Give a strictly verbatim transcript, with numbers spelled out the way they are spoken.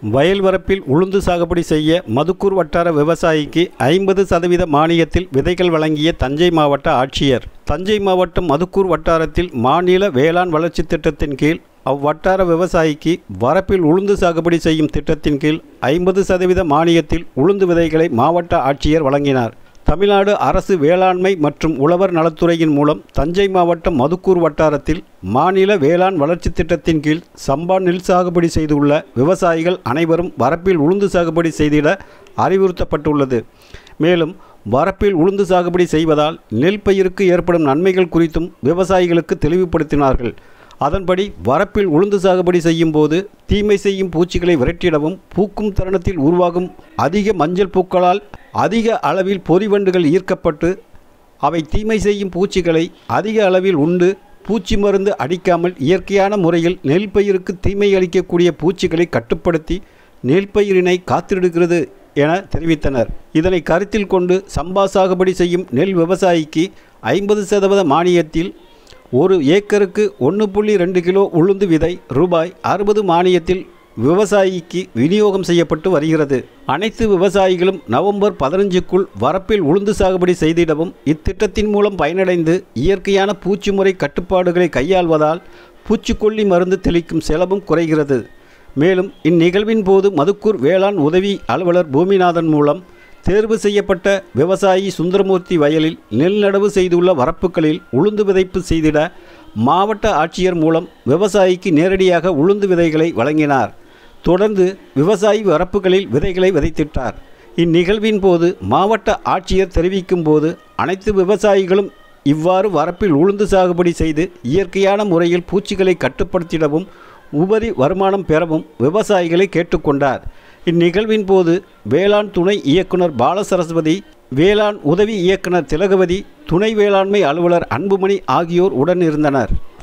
வயல் வரப்பில் உளுந்து சாகுபடி செய்ய மதுக்கூர் வட்டார விவசாயிக்கு ஐம்பது சதவீத மானியத்தில் விதைகள் வழங்கிய தஞ்சை மாவட்ட ஆட்சியர். தஞ்சை மாவட்டம் மதுக்கூர் வட்டாரத்தில் மாநில வேளாண் வளர்ச்சி திட்டத்தின் கீழ் அவ்வட்டார விவசாயிக்கு வரப்பில் உளுந்து சாகுபடி செய்யும் திட்டத்தின் கீழ் ஐம்பது சதவீத மானியத்தில் உளுந்து விதைகளை மாவட்ட ஆட்சியர் வழங்கினார். தமிழ்நாடு அரசு வேளாண்மை மற்றும் உழவர் நலத்துறையின் மூலம் தஞ்சை மாவட்டம் மதுக்கூர் வட்டாரத்தில் மாநில வேளாண் வளர்ச்சி திட்டத்தின் கீழ் சம்பா நெல் சாகுபடி செய்துள்ள விவசாயிகள் அனைவரும் வரப்பில் உளுந்து சாகுபடி செய்திட அறிவுறுத்தப்பட்டுள்ளது. மேலும் வரப்பில் உளுந்து சாகுபடி செய்வதால் நெல் பயிருக்கு ஏற்படும் நன்மைகள் குறித்தும் விவசாயிகளுக்கு தெளிவுபடுத்தினார்கள். அதன்படி வரப்பில் உளுந்து சாகுபடி செய்யும் போது தீமை செய்யும் பூச்சிகளை விரட்டிடவும், பூக்கும் தருணத்தில் உருவாகும் அதிக மஞ்சள் பூக்களால் அதிக அளவில் பொறிவண்டுகள் ஈர்க்கப்பட்டு அவை தீமை செய்யும் பூச்சிகளை அதிக அளவில் உண்டு பூச்சி மருந்து அடிக்காமல் இயற்கையான முறையில் நெல் பயிருக்கு தீமை அளிக்கக்கூடிய பூச்சிகளை கட்டுப்படுத்தி நெல் பயிரினை காத்திடுகிறது என தெரிவித்தனர். இதனை கருத்தில் கொண்டு சம்பா சாகுபடி செய்யும் நெல் விவசாயிக்கு ஐம்பது சதவீத மானியத்தில் ஒரு ஏக்கருக்கு ஒன்று புள்ளி ரெண்டு கிலோ உளுந்து விதை ரூபாய் அறுபது மானியத்தில் விவசாயிக்கு விநியோகம் செய்யப்பட்டு வருகிறது. அனைத்து விவசாயிகளும் நவம்பர் பதினஞ்சுக்குள் வரப்பில் உளுந்து சாகுபடி செய்திடவும், இத்திட்டத்தின் மூலம் பயனடைந்து இயற்கையான பூச்சி முறை கட்டுப்பாடுகளை கையாள்வதால் பூச்சிக்கொல்லி மருந்து தெளிக்கும் செலவும் குறைகிறது. மேலும் இந்நிகழ்வின் போது மதுக்கூர் வேளாண் உதவி அலுவலர் பூமிநாதன் மூலம் தேர்வு செய்யப்பட்ட விவசாயி சுந்தரமூர்த்தி வயலில் நெல் நடவு செய்துள்ள வரப்புகளில் உளுந்து விதைப்பு செய்திட மாவட்ட ஆட்சியர் மூலம் விவசாயிக்கு நேரடியாக உளுந்து விதைகளை வழங்கினார். தொடர்ந்து விவசாயி வரப்புகளில் விதைகளை விதைத்திட்டார். இந்நிகழ்வின் போது மாவட்ட ஆட்சியர் தெரிவிக்கும் போது அனைத்து விவசாயிகளும் இவ்வாறு வரப்பில் உளுந்து சாகுபடி செய்து இயற்கையான முறையில் பூச்சிகளை கட்டுப்படுத்திடவும் உபரி வருமானம் பெறவும் விவசாயிகளை கேட்டுக்கொண்டார். இந்நிகழ்வின் போது வேளாண் துணை இயக்குனர் பாலசரஸ்வதி, வேளாண் உதவி இயக்குனர் திலகவதி, துணை வேளாண்மை அலுவலர் அன்புமணி ஆகியோர் உடன் இருந்தனர்.